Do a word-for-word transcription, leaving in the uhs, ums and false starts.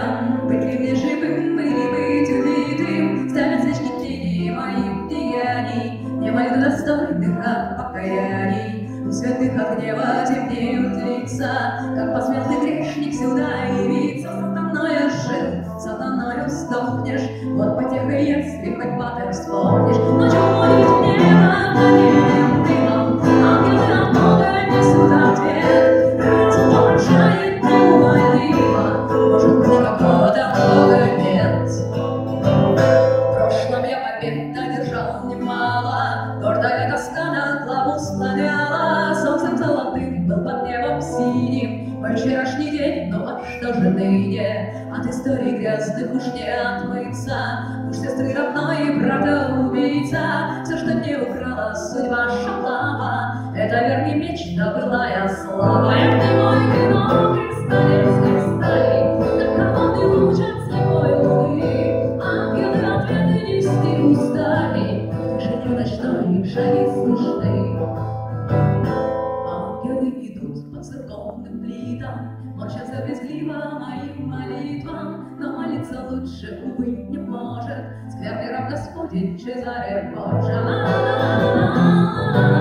святом, быть ли мне живым или быть убитым, ставят свечки тени моих деяний. Не молю достойных от покаяний, у святых от гнева темнеют лица. Как посмел ты, грешник, сюда явиться, сатаною жил, сатаною сдохнешь. Вот потеха, если хоть патер вспомнишь. Ночью будет небо пламенным дымом, ангелы от Бога несут ответ. Разрушает неумолимо, может быть, какого-то Бога нет. В прошлом я побед одержал немало, гордая тоска над главу склоняла. Солнцем золотым был под небом синим мой вчерашний день, ну а что же ныне? От историй грязных уж не отмыться, уж сестры родной и брата убийца. Все, что мне украла судьба шалава, это верный меч, да былая слава. Это мой венок из столетской стали, на колонны лучат слепой луны. Ангелы ответы нести устали, в тишине ночной их шаги слышны. Ангелы идут по церковным плитам, молчатся брезгливо моим молитвам. Но молиться лучше, увы, не может скверный раб Господень Чезаре Борджа.